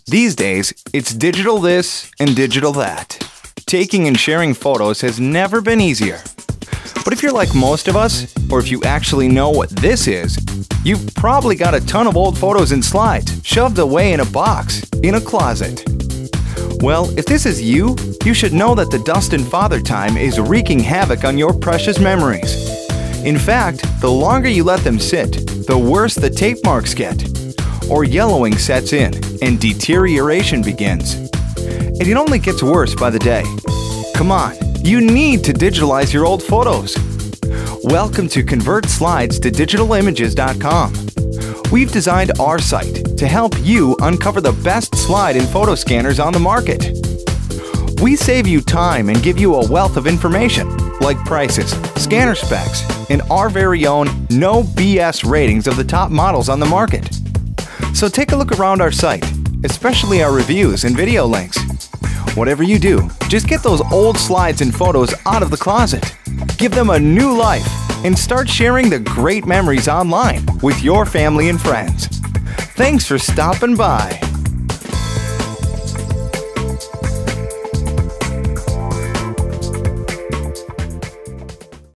These days, it's digital this and digital that. Taking and sharing photos has never been easier. But if you're like most of us, or if you actually know what this is, you've probably got a ton of old photos and slides shoved away in a box, in a closet. Well, if this is you, you should know that the dust and father time is wreaking havoc on your precious memories. In fact, the longer you let them sit, the worse the tape marks get, or yellowing sets in and deterioration begins. And it only gets worse by the day. Come on, you need to digitalize your old photos. Welcome to ConvertSlides to DigitalImages.com. We've designed our site to help you uncover the best slide and photo scanners on the market. We save you time and give you a wealth of information, like prices, scanner specs, and our very own no BS ratings of the top models on the market. So take a look around our site, especially our reviews and video links. Whatever you do, just get those old slides and photos out of the closet. Give them a new life and start sharing the great memories online with your family and friends. Thanks for stopping by.